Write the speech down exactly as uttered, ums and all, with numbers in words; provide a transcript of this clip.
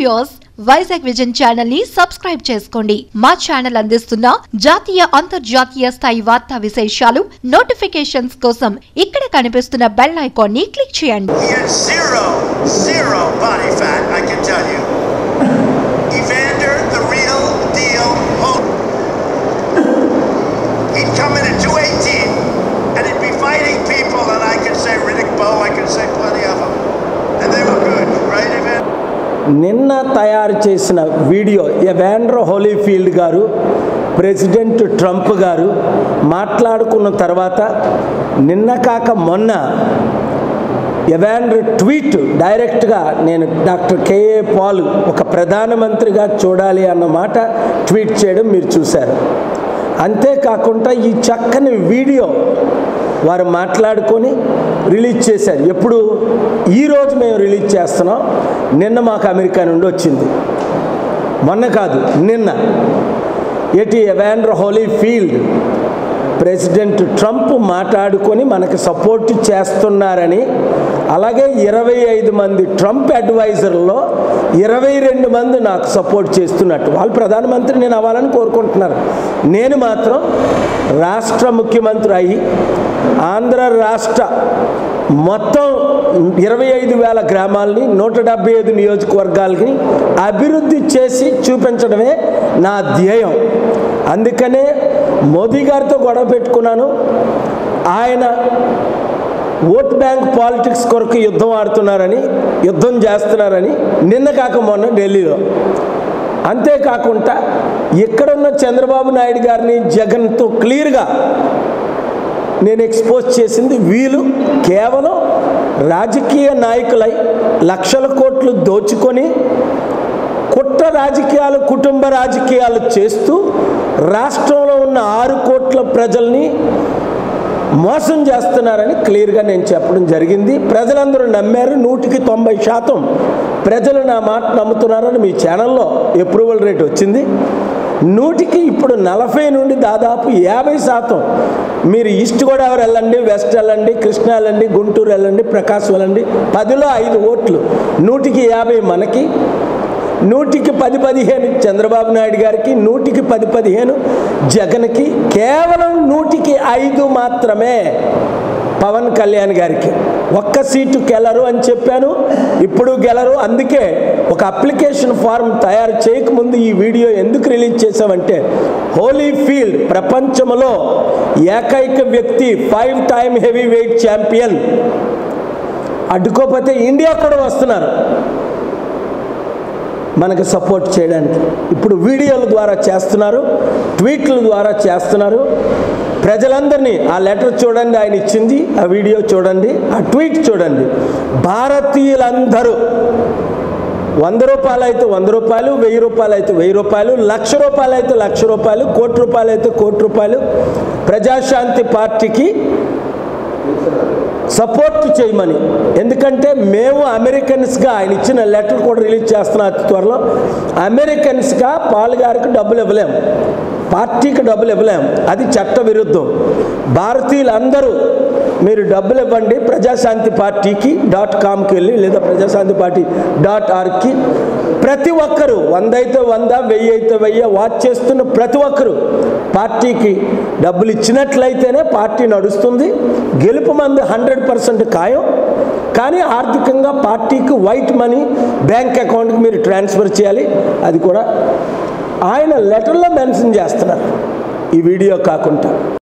Viewers, Vizag vision channel ని subscribe చేసుకోండి. మా ఛానల్ అందిస్తున్న జాతీయ అంతర్జాతీయ స్థాయి వార్తా విశేషాలు నోటిఫికేషన్స్ కోసం ఇక్కడ కనిపిస్తున్న బెల్ ఐకాన్ ని క్లిక్ చేయండి. Zero, zero body fat, I can tell you. Evander, the real deal. He'd come in at two eighteen, and he'd be fighting people, and I could say Riddick Bowe, I could say plenty of them, and they were good, right, Evander? నిన్న తయారు చేసిన video Evander Holyfield గారు president Trump గారు మాట్లాడుకున్న తర్వాత నిన్న కాక మొన్న ఎవాండర్ ట్వీట్ డైరెక్ట్గా నేను డాక్టర్ కేఏ పాల్ ఒక ప్రధానమంత్రిగా చూడాలి అన్న మాట ట్వీట్ చేయడం మీరు చూశారు. అంతేకాకుండా ఈ చక్కని వీడియో వారు మాట్లాడుకొని రిలీజ్ చేశారు. ఎప్పుడు ఈరోజు మేము రిలీజ్ చేస్తున్నాం. నిన్న మాకు అమెరికా నుండి వచ్చింది, మొన్న కాదు నిన్న. ఎటి ఎవాండర్ హోలీఫీల్డ్ ప్రెసిడెంట్ ట్రంప్ మాట్లాడుకొని మనకు సపోర్ట్ చేస్తున్నారని, అలాగే ఇరవై ఐదు మంది ట్రంప్ అడ్వైజర్లో ఇరవై రెండు మంది నాకు సపోర్ట్ చేస్తున్నట్టు. వాళ్ళు ప్రధానమంత్రి నేను అవ్వాలని కోరుకుంటున్నారు. నేను మాత్రం రాష్ట్ర ముఖ్యమంత్రి అయ్యి ఆంధ్ర రాష్ట్ర మొత్తం ఇరవై ఐదు వేల గ్రామాలని నూట డెబ్బై ఐదు నియోజకవర్గాలకి అభివృద్ధి చేసి చూపించడమే నా ధ్యేయం. అందుకనే మోదీ గారితో గొడవ పెట్టుకున్నాను. ఆయన ఓట్ బ్యాంక్ పాలిటిక్స్ కొరకు యుద్ధం ఆడుతున్నారని, యుద్ధం చేస్తున్నారని నిన్న కాక మొన్న ఢిల్లీలో. అంతేకాకుండా ఇక్కడున్న చంద్రబాబు నాయుడు గారిని జగన్తో క్లియర్గా నేను ఎక్స్పోజ్ చేసింది, వీళ్ళు కేవలం రాజకీయ నాయకులై లక్షల కోట్లు దోచుకొని కుట్ర రాజకీయాలు, కుటుంబ రాజకీయాలు చేస్తూ రాష్ట్రంలో ఉన్న ఆరు కోట్ల ప్రజల్ని మోసం చేస్తున్నారని క్లియర్గా నేను చెప్పడం జరిగింది. ప్రజలందరూ నమ్మారు. నూటికి తొంభై శాతం ప్రజలు నా మాట నమ్ముతున్నారని మీ ఛానల్లో అప్రూవల్ రేట్ వచ్చింది. నూటికి ఇప్పుడు నలభై నుండి దాదాపు యాభై శాతం మీరు ఈస్ట్ గోదావరి వెళ్ళండి, వెస్ట్ వెళ్ళండి, కృష్ణా వెళ్ళండి, గుంటూరు వెళ్ళండి, ప్రకాశం వెళ్ళండి, పదిలో ఐదు ఓట్లు, నూటికి యాభై మనకి, నూటికి పది పదిహేను చంద్రబాబు నాయుడు గారికి, నూటికి పది పదిహేను జగన్కి, కేవలం నూటికి ఐదు మాత్రమే పవన్ కళ్యాణ్ గారికి. ఒక్క సీటు గెలరు అని చెప్పాను, ఇప్పుడు గెలరు. అందుకే ఒక అప్లికేషన్ ఫారం తయారు చేయకముందు ఈ వీడియో ఎందుకు రిలీజ్ చేసామంటే, హోలీఫీల్డ్ ప్రపంచంలో ఏకైక వ్యక్తి, five time heavyweight champion. అడ్డుకోకపోతే ఇండియా కూడా వస్తున్నారు మనకు సపోర్ట్ చేయడానికి. ఇప్పుడు వీడియోల ద్వారా చేస్తున్నారు, ట్వీట్ల ద్వారా చేస్తున్నారు. ప్రజలందరినీ ఆ లెటర్ చూడండి, ఆయన ఇచ్చింది, ఆ వీడియో చూడండి, ఆ ట్వీట్ చూడండి. భారతీయులందరూ వంద రూపాయలు అయితే వంద రూపాయలు, వెయ్యి రూపాయలు అయితే వెయ్యి రూపాయలు, లక్ష రూపాయలు అయితే లక్ష రూపాయలు, కోటి రూపాయలు అయితే కోటి రూపాయలు ప్రజాశాంతి పార్టీకి సపోర్ట్ చేయమని. ఎందుకంటే మేము అమెరికన్స్గా, ఆయన ఇచ్చిన లెటర్ కూడా రిలీజ్ చేస్తున్నా అతి త్వరలో, అమెరికన్స్గా పాల్ గారికి డబ్బులు ఇవ్వలేం, పార్టీకి డబ్బులు ఇవ్వలేం, అది చట్ట విరుద్ధం. భారతీయులందరూ మీరు డబ్బులు ఇవ్వండి ప్రజాశాంతి పార్టీకి డాట్ కామ్కి వెళ్ళి, లేదా ప్రజాశాంతి పార్టీ డాట్ ఆర్గ్కి. ప్రతి ఒక్కరూ వంద అయితే వంద, వెయ్యి అయితే వెయ్యి, వాచ్ చేస్తున్న ప్రతి ఒక్కరూ పార్టీకి డబ్బులు ఇచ్చినట్లయితేనే పార్టీ నడుస్తుంది. గెలుపు మంది హండ్రెడ్ పర్సెంట్ ఖాయం. కానీ ఆర్థికంగా పార్టీకి వైట్ మనీ బ్యాంక్ అకౌంట్కి మీరు ట్రాన్స్ఫర్ చేయాలి. అది కూడా ఆయన లెటర్లో మెన్షన్ చేస్తున్నారు, ఈ వీడియో కాకుండా.